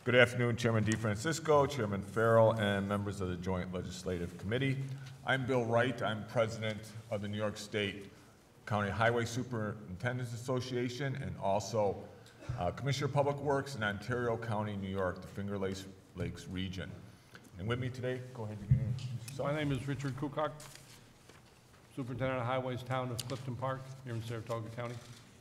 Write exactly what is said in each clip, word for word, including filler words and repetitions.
Good afternoon, Chairman DeFrancisco, Chairman Farrell, and members of the Joint Legislative Committee. I'm Bill Wright. I'm president of the New York State County Highway Superintendents Association and also uh, Commissioner of Public Works in Ontario County, New York, the Finger Lakes, Lakes region. And with me today, go ahead. You can My name is Richard Kukak, Superintendent of Highways, Town of Clifton Park, here in Saratoga County.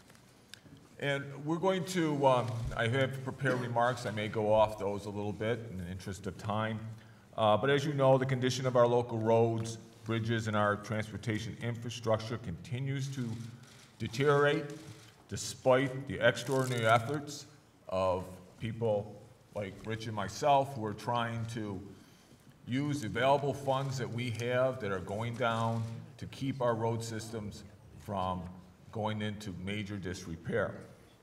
And we're going to, um, I have prepared remarks. I may go off those a little bit in the interest of time. Uh, but as you know, the condition of our local roads, bridges, and our transportation infrastructure continues to deteriorate despite the extraordinary efforts of people like Rich and myself who are trying to use the available funds that we have that are going down to keep our road systems from going into major disrepair.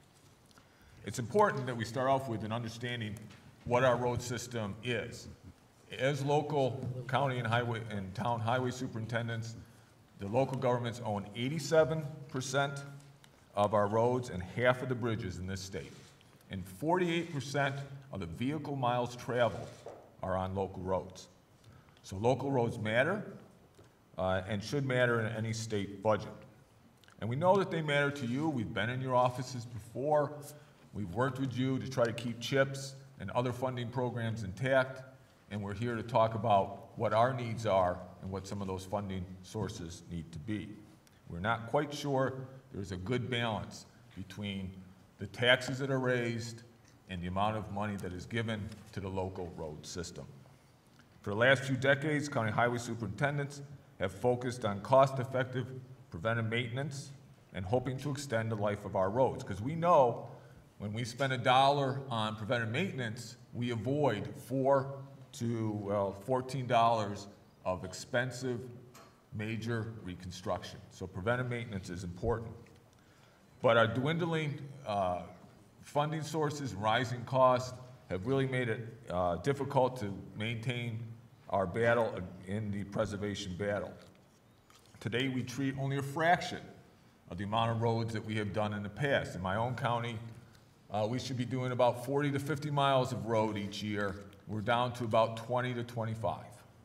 It's important that we start off with an understanding what our road system is. As local county and highway and town highway superintendents, the local governments own eighty-seven percent of our roads and half of the bridges in this state. And forty-eight percent of the vehicle miles traveled are on local roads. So local roads matter uh, and should matter in any state budget. And we know that they matter to you. We've been in your offices before. We've worked with you to try to keep CHIPS and other funding programs intact. And we're here to talk about what our needs are and what some of those funding sources need to be. We're not quite sure there's a good balance between the taxes that are raised and the amount of money that is given to the local road system. For the last few decades, county highway superintendents have focused on cost-effective preventive maintenance and hoping to extend the life of our roads. Because we know when we spend a dollar on preventive maintenance, we avoid four to well, fourteen dollars of expensive major reconstruction. So preventive maintenance is important. But our dwindling uh, funding sources, rising costs have really made it uh, difficult to maintain our battle in the preservation battle. Today we treat only a fraction of the amount of roads that we have done in the past. In my own county, uh, we should be doing about forty to fifty miles of road each year. We're down to about twenty to twenty-five.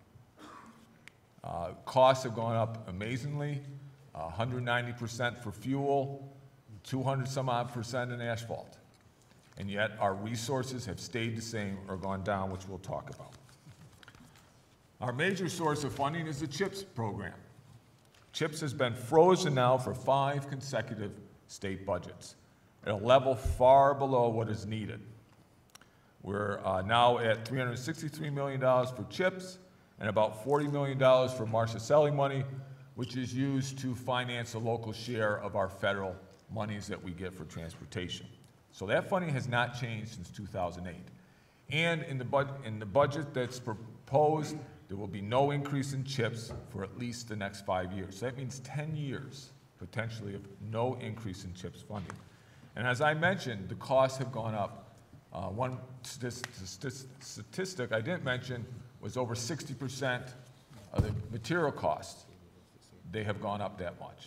Uh, costs have gone up amazingly, uh, one hundred ninety percent for fuel, two hundred some odd percent in asphalt. And yet our resources have stayed the same or gone down, which we'll talk about. Our major source of funding is the CHIPS program. CHIPS has been frozen now for five consecutive state budgets at a level far below what is needed. We're uh, now at three hundred sixty-three million dollars for CHIPS and about forty million dollars for Marcia-Selly money, which is used to finance a local share of our federal monies that we get for transportation. So that funding has not changed since two thousand eight. And in the, bud in the budget that's proposed, there will be no increase in CHIPS for at least the next five years. So that means ten years, potentially, of no increase in CHIPS funding. And as I mentioned, the costs have gone up. Uh, one st st statistic I didn't mention was over sixty percent of the material costs. They have gone up that much.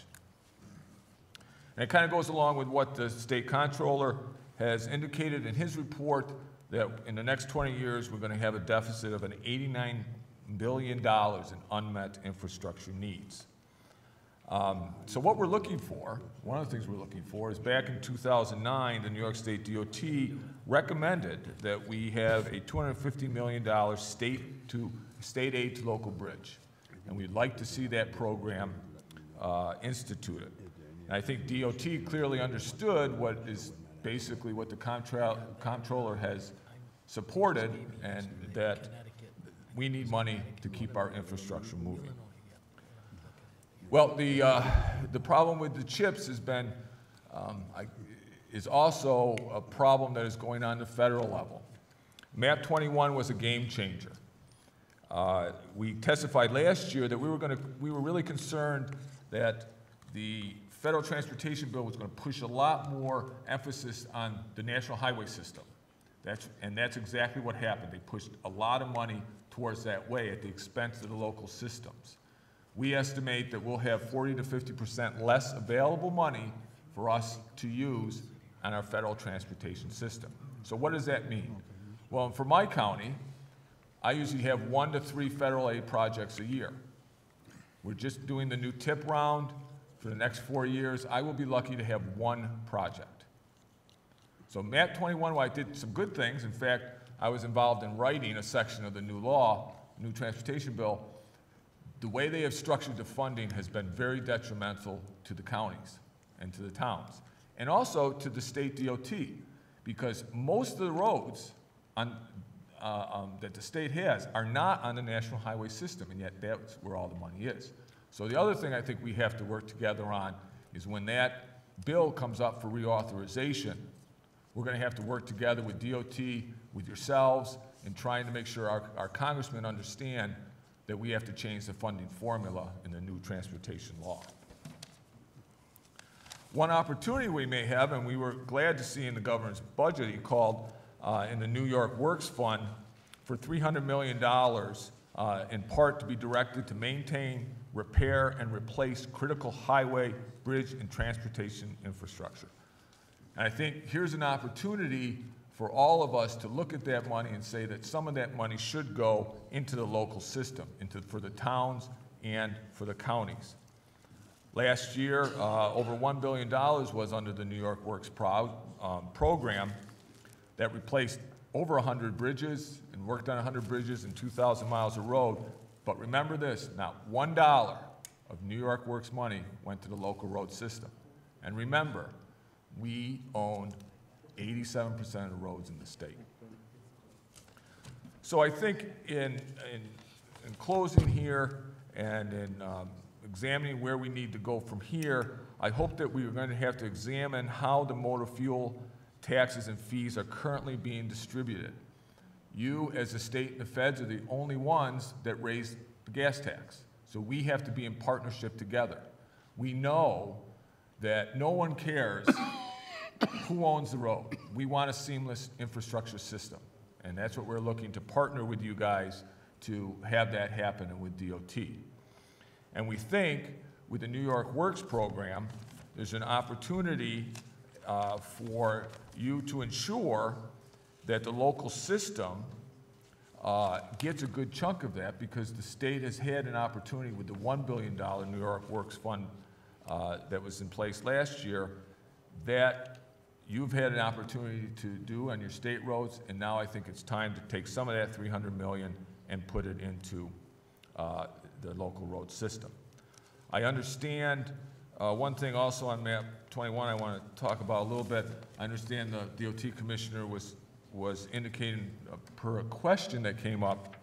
And it kind of goes along with what the state comptroller has indicated in his report, that in the next twenty years, we're going to have a deficit of an eighty-nine billion dollars in unmet infrastructure needs. Um, so what we're looking for, one of the things we're looking for is back in two thousand nine, the New York State D O T recommended that we have a two hundred fifty million dollars state to state aid to local bridge. And we'd like to see that program uh, instituted. And I think D O T clearly understood what is basically what the contra comptroller has supported, and that we need money to keep our infrastructure moving. Well, the, uh, the problem with the CHIPS has been, um, I, is also a problem that is going on at the federal level. MAP twenty-one was a game changer. Uh, we testified last year that we were going to, we were really concerned that the federal transportation bill was going to push a lot more emphasis on the national highway system. That's, and that's exactly what happened. They pushed a lot of money towards that way at the expense of the local systems. We estimate that we'll have forty to fifty percent less available money for us to use on our federal transportation system. So what does that mean? Well, for my county, I usually have one to three federal aid projects a year. We're just doing the new tip round. For the next four years, I will be lucky to have one project. So map twenty-one, well, I did some good things. In fact, I was involved in writing a section of the new law, new transportation bill. The way they have structured the funding has been very detrimental to the counties and to the towns, and also to the state D O T, because most of the roads on, uh, um, that the state has are not on the national highway system, and yet that's where all the money is. So the other thing I think we have to work together on is when that bill comes up for reauthorization, we're going to have to work together with D O T, with yourselves, in trying to make sure our, our congressmen understand that we have to change the funding formula in the new transportation law. One opportunity we may have, and we were glad to see in the governor's budget, he called uh, in the New York Works Fund for three hundred million dollars, uh, in part to be directed to maintain, repair, and replace critical highway, bridge, and transportation infrastructure. And I think here's an opportunity for all of us to look at that money and say that some of that money should go into the local system, into, for the towns and for the counties. Last year, uh, over one billion dollars was under the New York Works pro, um, program that replaced over one hundred bridges and worked on one hundred bridges and two thousand miles of road. But remember this, not one dollar of New York Works money went to the local road system. And remember, we own eighty-seven percent of the roads in the state. So I think in, in, in closing here and in um, examining where we need to go from here, I hope that we are going to have to examine how the motor fuel taxes and fees are currently being distributed. You, as the state and the feds, are the only ones that raise the gas tax. So we have to be in partnership together. We know that no one cares who owns the road. We want a seamless infrastructure system, and that's what we're looking to partner with you guys to have that happen, and with D O T. And we think with the New York Works program, there's an opportunity uh, for you to ensure that the local system uh, gets a good chunk of that, because the state has had an opportunity with the one billion dollar New York Works Fund uh, that was in place last year, that you've had an opportunity to do on your state roads, and now I think it's time to take some of that three hundred million dollars and put it into uh, the local road system. I understand uh, one thing also on map twenty-one I want to talk about a little bit. I understand the D O T commissioner was, was indicating uh, per a question that came up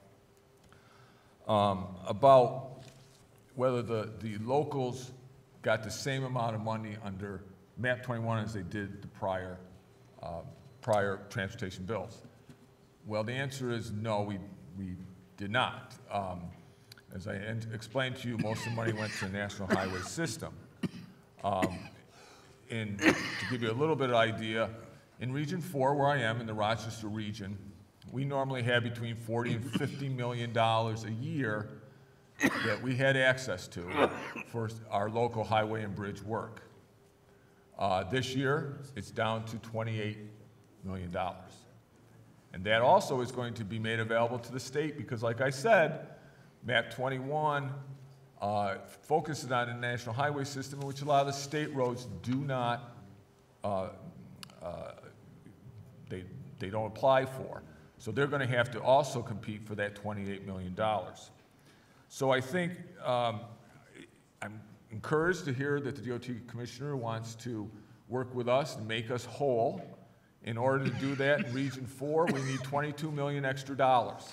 um, about whether the, the locals got the same amount of money under map twenty-one as they did the prior, uh, prior transportation bills. Well, the answer is no, we, we did not. Um, as I explained to you, most of the money went to the national highway system. Um, in, to give you a little bit of idea, in Region four, where I am, in the Rochester region, we normally have between forty and fifty million dollars a year that we had access to for our local highway and bridge work. Uh, this year, it's down to twenty-eight million dollars. And that also is going to be made available to the state because, like I said, map twenty-one uh, focuses on the national highway system, which a lot of the state roads do not, uh, uh, they, they don't apply for. So they're going to have to also compete for that twenty-eight million dollars. So I think um, I'm encouraged to hear that the D O T commissioner wants to work with us and make us whole. In order to do that, in Region four, we need twenty-two million dollars extra dollars.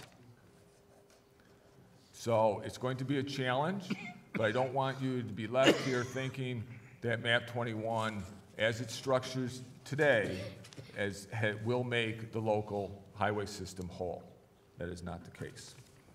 So it's going to be a challenge, but I don't want you to be left here thinking that map twenty-one, as it structures today, as ha will make the local highway system whole. That is not the case.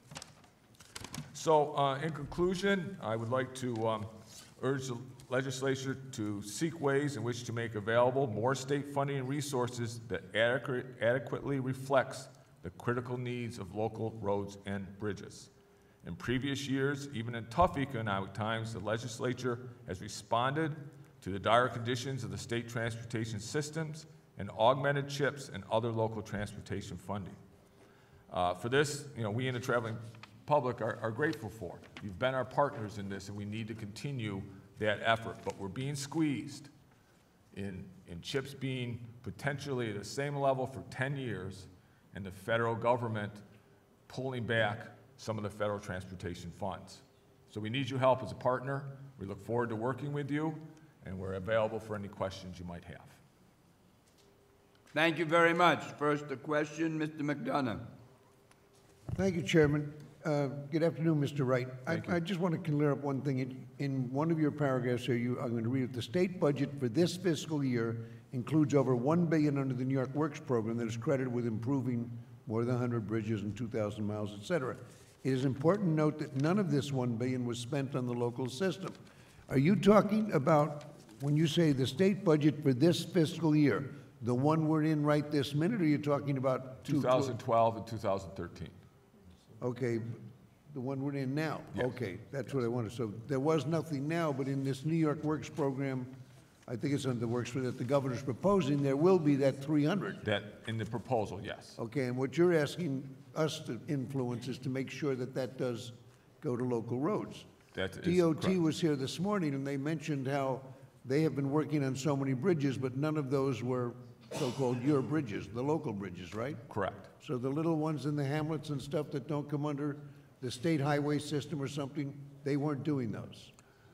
So uh, in conclusion, I would like to um, urge the legislature to seek ways in which to make available more state funding and resources that adequate, adequately reflects the critical needs of local roads and bridges. In previous years, even in tough economic times, the legislature has responded to the dire conditions of the state transportation systems and augmented CHIPS and other local transportation funding. Uh, for this, you know, we in the traveling public are, are grateful for. You've been our partners in this, and we need to continue that effort, but we're being squeezed in, in CHIPS being potentially at the same level for ten years, and the federal government pulling back some of the federal transportation funds. So we need your help as a partner. We look forward to working with you, and we're available for any questions you might have. Thank you very much. First, a question, Mister McDonough. Thank you, Chairman. Uh, Good afternoon, Mister Wright. I, Thank you. I just want to clear up one thing. In, in one of your paragraphs here, you, I'm going to read it. The state budget for this fiscal year includes over one billion dollars under the New York Works program that is credited with improving more than one hundred bridges and two thousand miles, et cetera. It is important to note that none of this one billion dollars was spent on the local system. Are you talking about, when you say the state budget for this fiscal year, the one we're in right this minute, or are you talking about two- two thousand twelve and two thousand thirteen. Okay, the one we're in now? Yes. Okay, that's what I wanted. So there was nothing now, but in this New York Works program, I think it's under the Works that the governor's proposing, there will be that three hundred. That, in the proposal, yes. Okay, and what you're asking us to influence is to make sure that that does go to local roads. That is D O T correct. was here this morning, and they mentioned how they have been working on so many bridges, but none of those were so-called your bridges, the local bridges, right? Correct. So the little ones in the hamlets and stuff that don't come under the state highway system or something, they weren't doing those.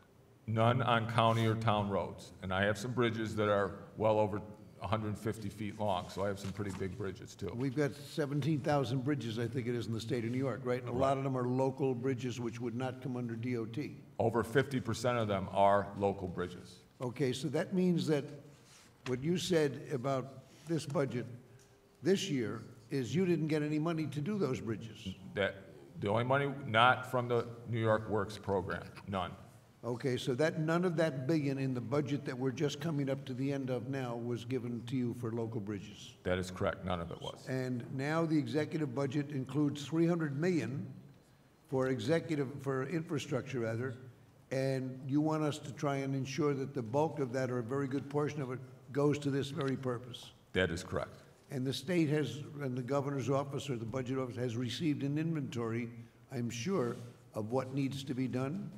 None on county or town roads. And I have some bridges that are well over one hundred fifty feet long, so I have some pretty big bridges, too. We've got seventeen thousand bridges, I think it is, in the state of New York, right? And a lot of them are local bridges which would not come under D O T. Over fifty percent of them are local bridges. Okay, so that means that what you said about this budget this year is you didn't get any money to do those bridges. That, the only money, not from the New York Works program, none. Okay, so that, none of that billion in the budget that we're just coming up to the end of now was given to you for local bridges. That is correct, none of it was. And now the executive budget includes three hundred million for executive, for infrastructure rather, and you want us to try and ensure that the bulk of that, or a very good portion of it, goes to this very purpose. That is correct. And the state has, and the governor's office or the budget office has received an inventory, I'm sure, of what needs to be done?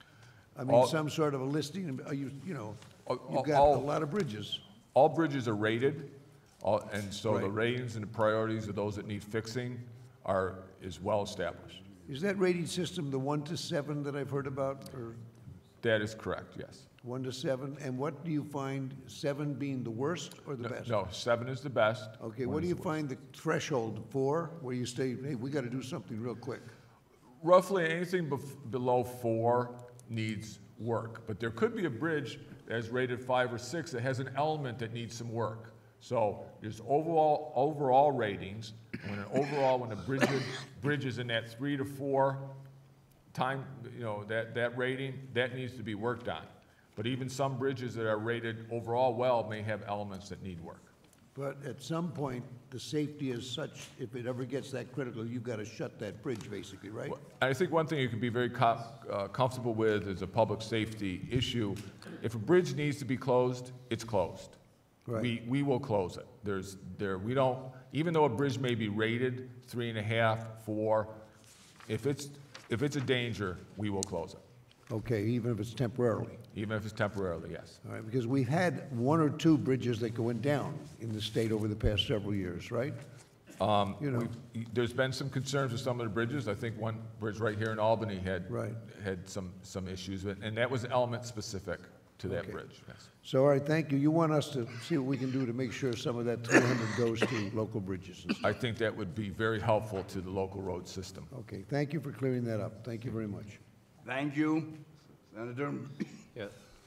I mean, All- some sort of a listing, uh, you, you know, All- you've got a all- lot of bridges. All bridges are rated, all- and so the Right. ratings and the priorities of those that need fixing are, is well established. Is that rating system the one to seven that I've heard about, or That is correct, yes. one to seven? And what do you find, seven being the worst or the No- best? No, seven is the best. Okay, one what do is you the worst. find the threshold for, where you say, hey, we gotta do something real quick? Roughly anything bef- below four needs work, but there could be a bridge that's rated five or six that has an element that needs some work. So there's overall, overall ratings, when an overall, when a bridge, bridge is in that three to four time, you know, that, that rating, that needs to be worked on. But even some bridges that are rated overall well may have elements that need work. But at some point, the safety is such, if it ever gets that critical, you've gotta shut that bridge, basically, right? I think one thing you can be very co- uh, comfortable with is a public safety issue. If a bridge needs to be closed, it's closed. Right. We, we will close it. There's, there, we don't, even though a bridge may be rated three and a half, four, if it's, if it's a danger, we will close it, Okay, even if it's temporarily. even if it's temporarily, yes. All right, because we've had one or two bridges that went down in the state over the past several years, right? Um, You know. we've- There's been some concerns with some of the bridges. I think one bridge right here in Albany had, Right. had some, some issues, with- and that was element specific to that Okay. bridge, yes. So, all right, thank you. You want us to see what we can do to make sure some of that three hundred goes to local bridges and stuff. I think that would be very helpful to the local road system. Okay, thank you for clearing that up. Thank you very much. Thank you. Senator? Yeah,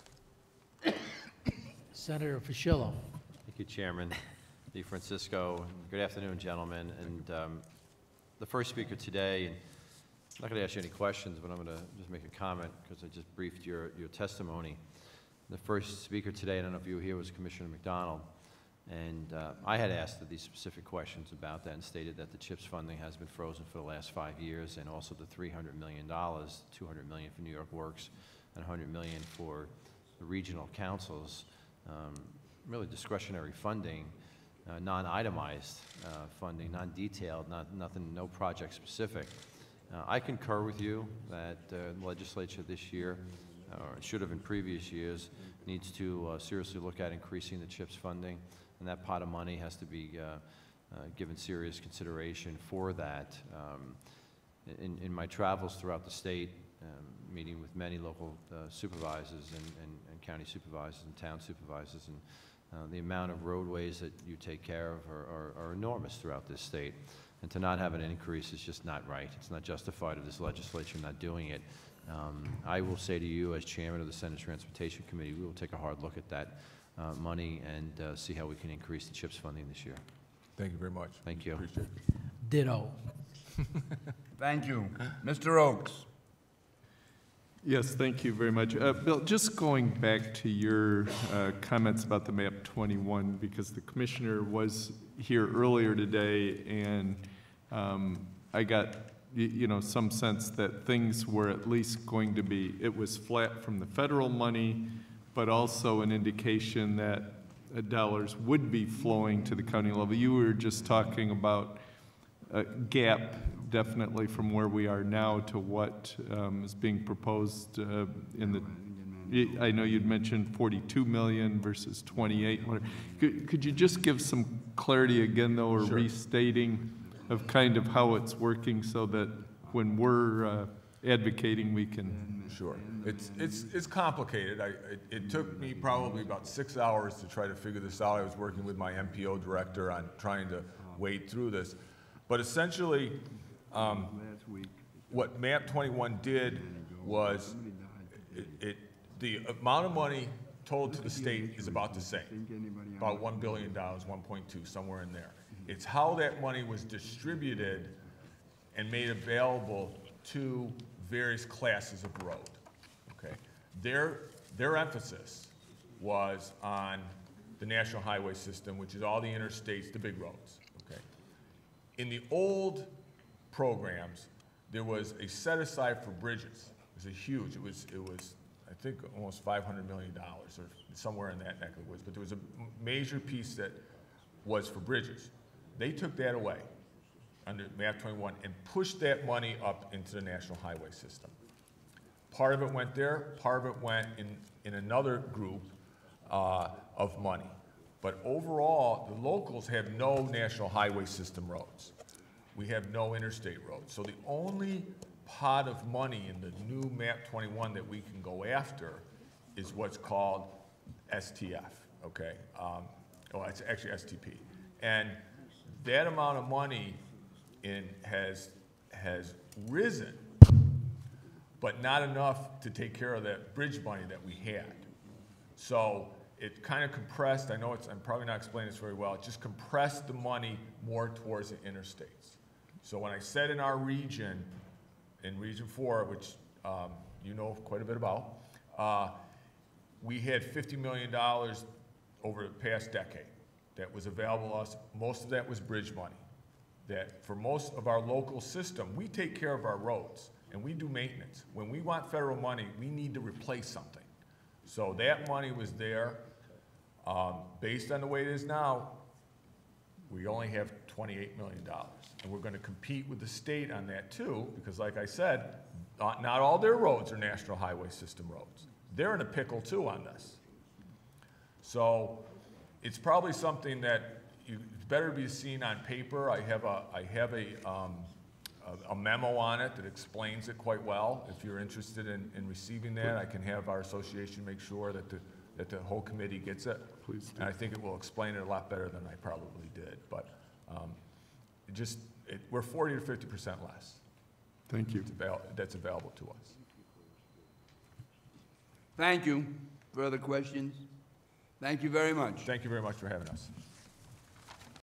Senator Fischello. thank you, Chairman DeFrancisco. Good afternoon, gentlemen. And um, the first speaker today, and I'm not going to ask you any questions, but I'm going to just make a comment because I just briefed your, your testimony. The first speaker today, I don't know if you were here, was Commissioner McDonald. And uh, I had asked these specific questions about that and stated that the CHIPS funding has been frozen for the last five years, and also the three hundred million dollars, two hundred million dollars for New York Works, and one hundred million dollars for the regional councils, um, really discretionary funding uh, non-itemized uh, funding, non-detailed, not, nothing, no project specific. Uh, I concur with you that uh, the legislature this year, or should have in previous years, needs to uh, seriously look at increasing the CHIPS funding, and that pot of money has to be uh, uh, given serious consideration for that. Um, in, in my travels throughout the state, um, meeting with many local uh, supervisors and, and, and county supervisors and town supervisors, and uh, the amount of roadways that you take care of are, are, are enormous throughout this state. And to not have an increase is just not right. It's not justified of this legislature not doing it. Um, I will say to you, as chairman of the Senate Transportation Committee, we will take a hard look at that uh, money and uh, see how we can increase the CHIPS funding this year. Thank you very much. Thank you. Appreciate it. Ditto. Thank you. Mister Oakes. Yes, thank you very much. Uh, Bill, just going back to your uh, comments about the map twenty-one, because the commissioner was here earlier today, and um, I got, y- you know, some sense that things were at least going to be, it was flat from the federal money, but also an indication that uh, dollars would be flowing to the county level. You were just talking about a gap, definitely, from where we are now to what um, is being proposed uh, in the, I know you'd mentioned forty-two million versus twenty-eight. What- Could, could you just give some clarity again, though, or Sure. restating of kind of how it's working so that when we're uh, advocating, we can? Sure. It's, it's, it's complicated. I, it, it took me probably about six hours to try to figure this out. I was working with my M P O director on trying to wade through this. But essentially, um, what map twenty-one did was, it, it, the amount of money told to the state is about the same, about one billion dollars, one point two, somewhere in there. It's how that money was distributed and made available to various classes of road, okay? Their, their emphasis was on the national highway system, which is all the interstates, the big roads, okay? In the old programs, there was a set aside for bridges. It was a huge, it was, it was, I think, almost five hundred million dollars or somewhere in that neck of the woods, but there was a major piece that was for bridges. They took that away under map twenty-one and pushed that money up into the national highway system. Part of it went there, part of it went in, in another group uh, of money. But overall, the locals have no national highway system roads. We have no interstate roads. So the only pot of money in the new map twenty-one that we can go after is what's called S T F, okay? Um, oh, it's actually S T P. And that amount of money in, has, has risen, but not enough to take care of that bridge money that we had. So it kind of compressed, I know it's, I'm probably not explaining this very well, it just compressed the money more towards the interstates. So when I said in our region, in Region four, which um, you know quite a bit about, uh, we had fifty million dollars over the past decade that was available to us. Most of that was bridge money. That for most of our local system, we take care of our roads and we do maintenance. When we want federal money, we need to replace something. So that money was there. Um, based on the way it is now, we only have twenty-eight million dollars. And we're going to compete with the state on that too, because like I said, not, not all their roads are national highway system roads. They're in a pickle too on this. So it's probably something that you, it's better to be seen on paper. I have a, I have a, um, a, a memo on it that explains it quite well. If you're interested in, in receiving that, I can have our association make sure that the, that the whole committee gets it. Please do. And I think it will explain it a lot better than I probably did. But um, it just, it, we're forty to fifty percent less. Thank you. It's avail that's available to us. Thank you. Further questions? Thank you very much. Thank you very much for having us.